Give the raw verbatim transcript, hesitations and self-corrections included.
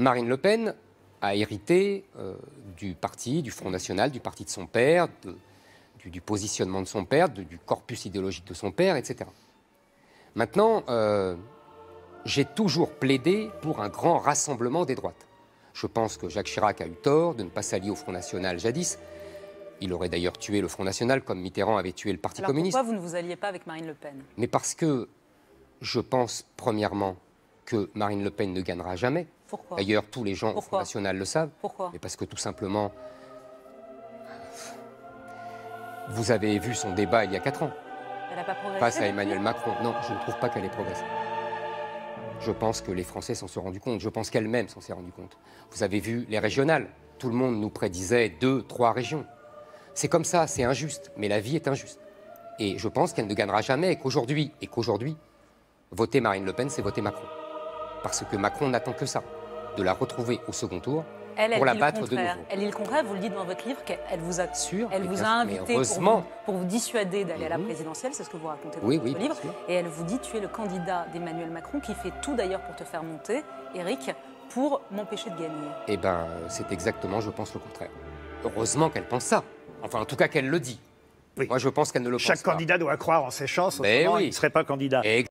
Marine Le Pen a hérité euh, du parti, du Front National, du parti de son père, de, du, du positionnement de son père, de, du corpus idéologique de son père, et cetera. Maintenant, euh, j'ai toujours plaidé pour un grand rassemblement des droites. Je pense que Jacques Chirac a eu tort de ne pas s'allier au Front National jadis. Il aurait d'ailleurs tué le Front National comme Mitterrand avait tué le Parti Alors communiste. Pourquoi vous ne vous alliez pas avec Marine Le Pen? Mais parce que je pense, premièrement, que Marine Le Pen ne gagnera jamais. Pourquoi? D'ailleurs, tous les gens Pourquoi? au Front National le savent. Pourquoi? Mais parce que tout simplement, vous avez vu son débat il y a quatre ans. Elle n'a pas progressé Face à depuis Emmanuel Macron. Non, je ne trouve pas qu'elle ait progressé. Je pense que les Français s'en sont rendus compte. Je pense qu'elle-même s'en s'est rendue compte. Vous avez vu les régionales. Tout le monde nous prédisait deux, trois régions. C'est comme ça, c'est injuste. Mais la vie est injuste. Et je pense qu'elle ne gagnera jamais et qu'aujourd'hui, et qu'aujourd'hui, voter Marine Le Pen, c'est voter Macron. Parce que Macron n'attend que ça, de la retrouver au second tour elle, pour elle la battre le de nouveau. Elle dit le contraire, vous le dites dans votre livre, qu'elle vous a, Sûr, elle vous a bien, invité pour vous, pour vous dissuader d'aller mmh. à la présidentielle, c'est ce que vous racontez dans oui, votre oui, livre. sûr. Et elle vous dit, tu es le candidat d'Emmanuel Macron qui fait tout d'ailleurs pour te faire monter, Éric, pour m'empêcher de gagner. Eh bien, c'est exactement, je pense, le contraire. Heureusement qu'elle pense ça. Enfin, en tout cas, qu'elle le dit. Oui. Moi, je pense qu'elle ne le Chaque pense pas. Chaque candidat doit croire en ses chances, autrement oui. il ne serait pas candidat. Et